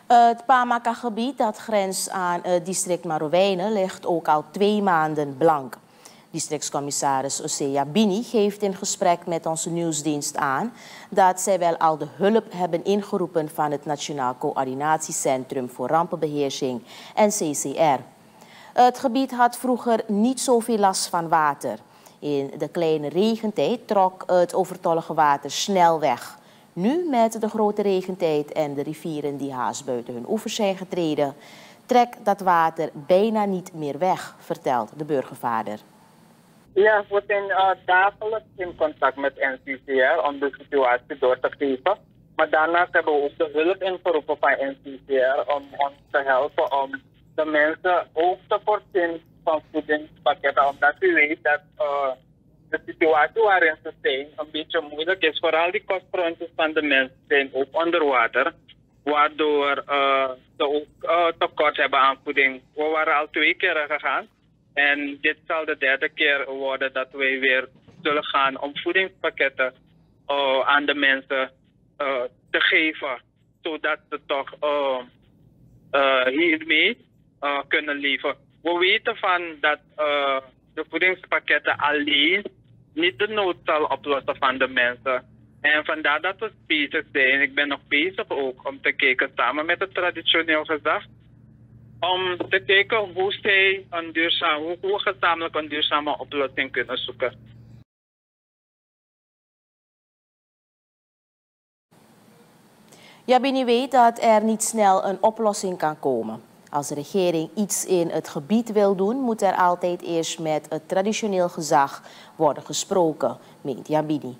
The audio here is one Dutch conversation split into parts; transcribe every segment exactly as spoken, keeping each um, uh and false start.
Het Pamaka-gebied dat grenst aan het district Marowijnen ligt ook al twee maanden blank. Districtscommissaris Osea Bini geeft in gesprek met onze nieuwsdienst aan dat zij wel al de hulp hebben ingeroepen van het Nationaal Coördinatiecentrum voor Rampenbeheersing N C C R. Het gebied had vroeger niet zoveel last van water. In de kleine regentijd trok het overtollige water snel weg. Nu, met de grote regentijd en de rivieren die haast buiten hun oevers zijn getreden, trekt dat water bijna niet meer weg, vertelt de burgervader. Ja, we zijn uh, dagelijks in contact met N C C R om de situatie door te geven. Maar daarnaast hebben we ook de hulp ingeroepen van N C C R om ons te helpen om de mensen ook te voorzien van voedingspakketten. Omdat u weet dat uh, de situatie waarin ze zijn een beetje moeilijk is. Vooral die kostrondjes van de mensen zijn ook onder water. Waardoor uh, ze ook uh, tekort hebben aan voeding. We waren al twee keer gegaan. En dit zal de derde keer worden dat wij weer zullen gaan om voedingspakketten uh, aan de mensen uh, te geven. Zodat ze toch uh, uh, hiermee uh, kunnen leven. We weten van dat uh, de voedingspakketten alleen niet de nood zal oplossen van de mensen. En vandaar dat we bezig zijn. Ik ben nog bezig ook om te kijken samen met het traditioneel gezag. Om te kijken hoe zij een duurzame, hoe we gezamenlijk een duurzame oplossing kunnen zoeken. Jabini weet dat er niet snel een oplossing kan komen. Als de regering iets in het gebied wil doen, moet er altijd eerst met het traditioneel gezag worden gesproken, meent Jabini.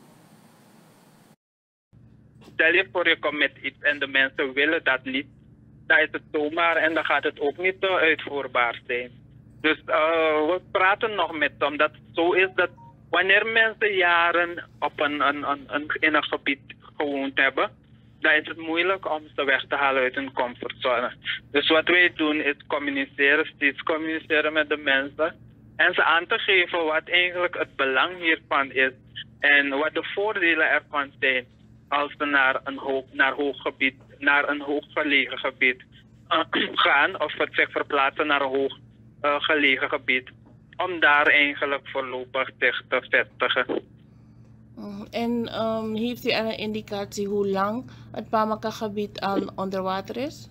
Stel je voor, je komt met iets en de mensen willen dat niet. Dan is het zomaar en dan gaat het ook niet uh, uitvoerbaar zijn. Dus uh, we praten nog met hem dat het zo is dat wanneer mensen jaren op een, een, een, een, in een gebied gewoond hebben, dan is het moeilijk om ze weg te halen uit hun comfortzone. Dus wat wij doen is communiceren, steeds communiceren met de mensen en ze aan te geven wat eigenlijk het belang hiervan is en wat de voordelen ervan zijn als ze naar een hoog, naar hoog gebied, naar een hooggelegen gebied uh, gaan of zich verplaatsen naar een hoog uh, gelegen gebied. Om daar eigenlijk voorlopig zich te vestigen. En um, heeft u een indicatie hoe lang het Pamaka-gebied al onder water is?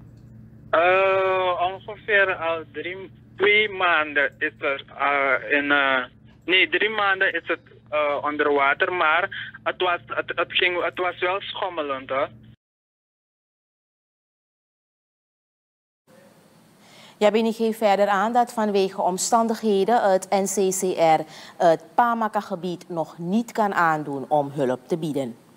Uh, ongeveer al drie, twee maanden is er uh, in, uh, nee, drie maanden is het uh, onder water, maar het was, het, het, ging, het was wel schommelend, hè. Jabini geeft verder aan dat vanwege omstandigheden het N C C R het Pamaka-gebied nog niet kan aandoen om hulp te bieden.